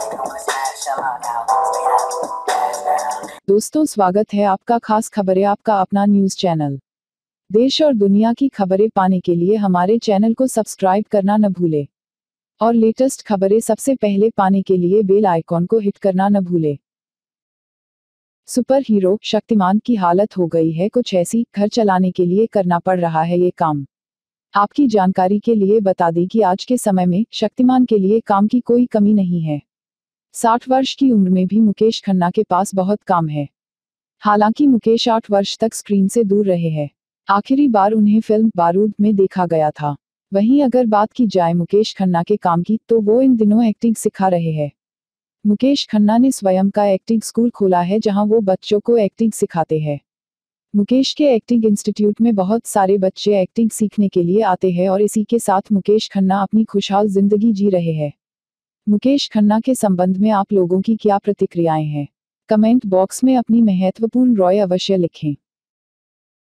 दोस्तों, स्वागत है आपका खास खबरें आपका अपना न्यूज चैनल। देश और दुनिया की खबरें पाने के लिए हमारे चैनल को सब्सक्राइब करना न भूले और लेटेस्ट खबरें सबसे पहले पाने के लिए बेल आइकॉन को हिट करना न भूले। सुपर हीरो शक्तिमान की हालत हो गई है कुछ ऐसी, घर चलाने के लिए करना पड़ रहा है ये काम। आपकी जानकारी के लिए बता दें कि आज के समय में शक्तिमान के लिए काम की कोई कमी नहीं है। 60 वर्ष की उम्र में भी मुकेश खन्ना के पास बहुत काम है। हालांकि मुकेश 8 वर्ष तक स्क्रीन से दूर रहे हैं। आखिरी बार उन्हें फिल्म बारूद में देखा गया था। वहीं अगर बात की जाए मुकेश खन्ना के काम की, तो वो इन दिनों एक्टिंग सिखा रहे हैं। मुकेश खन्ना ने स्वयं का एक्टिंग स्कूल खोला है जहां वो बच्चों को एक्टिंग सिखाते हैं। मुकेश के एक्टिंग इंस्टीट्यूट में बहुत सारे बच्चे एक्टिंग सीखने के लिए आते हैं और इसी के साथ मुकेश खन्ना अपनी खुशहाल जिंदगी जी रहे हैं। मुकेश खन्ना के संबंध में आप लोगों की क्या प्रतिक्रियाएं हैं? कमेंट बॉक्स में अपनी महत्वपूर्ण राय अवश्य लिखें।